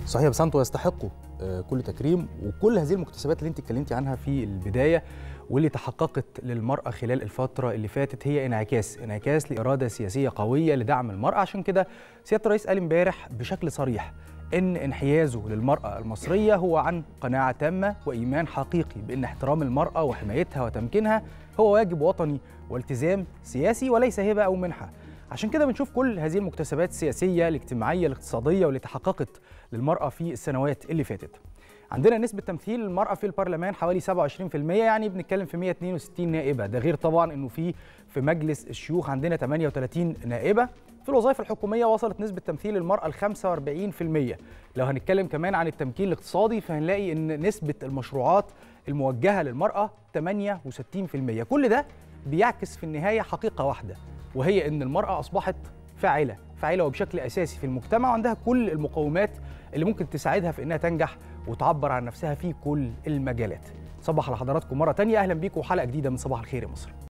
صحيح، بس انتوا يستحقوا كل تكريم، وكل هذه المكتسبات اللي انت اتكلمتي عنها في البدايه واللي تحققت للمراه خلال الفتره اللي فاتت هي انعكاس لاراده سياسيه قويه لدعم المراه. عشان كده سياده الرئيس قال امبارح بشكل صريح ان انحيازه للمراه المصريه هو عن قناعه تامه وايمان حقيقي بان احترام المراه وحمايتها وتمكينها هو واجب وطني والتزام سياسي وليس هبه او منحه. عشان كده بنشوف كل هذه المكتسبات السياسية الاجتماعية الاقتصادية واللي تحققت للمرأة في السنوات اللي فاتت. عندنا نسبة تمثيل المرأة في البرلمان حوالي 27%، يعني بنتكلم في 162 نائبة، ده غير طبعا انه في مجلس الشيوخ عندنا 38 نائبة. في الوظائف الحكومية وصلت نسبة تمثيل المرأة ل 45%. لو هنتكلم كمان عن التمكين الاقتصادي فهنلاقي ان نسبة المشروعات الموجهة للمرأة 68%. كل ده بيعكس في النهاية حقيقة واحدة، وهي ان المرأة اصبحت فاعلة وبشكل اساسي في المجتمع، وعندها كل المقومات اللي ممكن تساعدها في انها تنجح وتعبر عن نفسها في كل المجالات. صباح على حضراتكم مرة تانية، اهلا بيكم وحلقة جديدة من صباح الخير يا مصر.